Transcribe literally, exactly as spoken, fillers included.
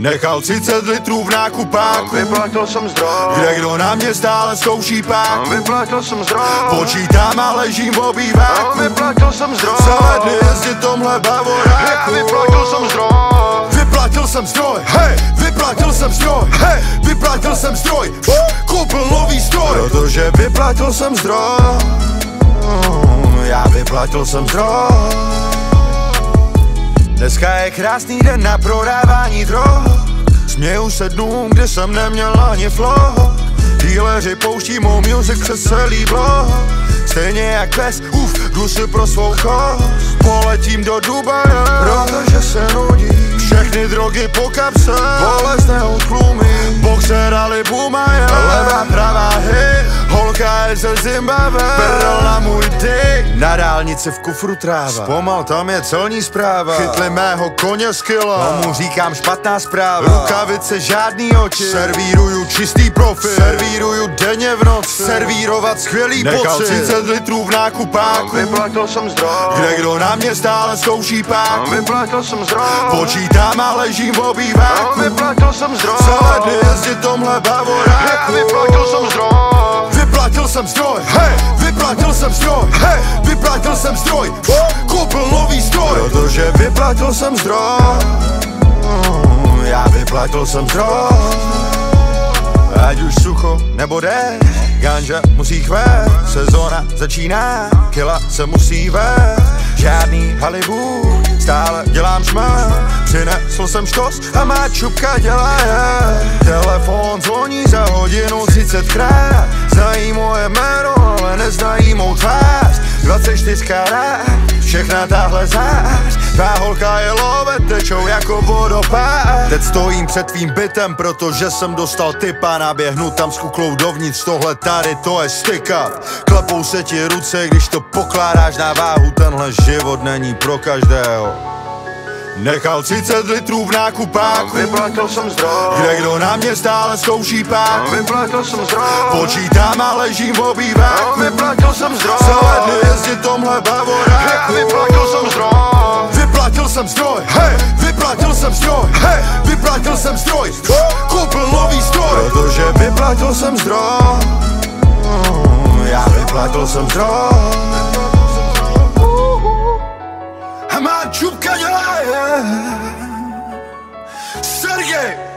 Nechal třicet litrů v nákupáku, vyplatil jsem zdroj, kde kdo na mě stále zkouší páku. vyplatil jsem zdroj, Počítám a ležím v obýváku, vyplatil jsem zdroj, za ledny jezdit tomhle bavoráku. vyplatil jsem zdroj, Vyplatil jsem zdroj, hej, vyplatil jsem zdroj, hej, vyplatil jsem zdroj, koupil nový stroj, protože vyplatil jsem zdroj, já vyplatil jsem zdroj. Dneska je krásný den na prodávání drog, směju se dnům, kdy jsem neměl ani flow. Díleři pouští mou music přes celý blog, stejně jak pes, uf, jdu si pro svou kost. Poletím do Dubaje, protože se nudí, všechny drogy po kapse, bolestné odklumy, boxer Ali Bumaje, levá pravá hej, holka je ze Zimbabwe, prdel na můj dick, na dálnici v kufru tráva, zpomal tam je celní zpráva, chytli mého koně z kila, no mu říkám špatná zpráva, rukavice žádný oči, servíruju čistý profil, servíruju denně v noci, servírovat skvělý pocit. Nechal třicet litrů v nákupáku, vyplatil jsem zdroj, kde kdo na mě stále zkouší páku. vyplatil jsem zdroj, Počítám a ležím v obýváku, vyplatil jsem zdroj, za ledny jezdit tomhle bavoráku. vyplatil jsem zdroj, Vyplatil jsem zdroj, hej, vyplatil jsem zdroj, hej, vyplatil jsem zdroj, koupil nový stroj, protože vyplatil jsem zdroj, já vyplatil jsem zdroj. Ať už sucho nebo déšť, ganja musí chvést, sezóna začíná, kila se musí vést, žádný Hollywood, stále dělám šmát, přinesl jsem štos a má čupka dělá je. Telefon zvoní za hodinu třicetkrát, znají moje jméno, ale neznají mou tvář. dvacet čtyři karát, všechna tahle zář, tvá holka je love, tečou jako vodopád. Teď stojím před tvým bytem, protože jsem dostal tipa, naběhnu tam s kuklou dovnitř, tohle tady to je stick up. Klepou se ti ruce, když to pokládáš na váhu, tenhle život není pro každého. Nechal třicet litrů v nákupáku, vyplatil jsem zdroj, kde kdo na mě stále zkouší páku. vyplatil jsem zdroj, Počítám a ležím v obýváku, vyplatil jsem zdroj, za ledny jezdit tomhle bavoráku. vyplatil jsem zdroj, Vyplatil jsem zdroj, hej, vyplatil jsem zdroj, hej, vyplatil jsem zdroj, koupil nový stroj, protože vyplatil jsem zdroj, já vyplatil jsem zdroj. A má čupka dělá je Sergej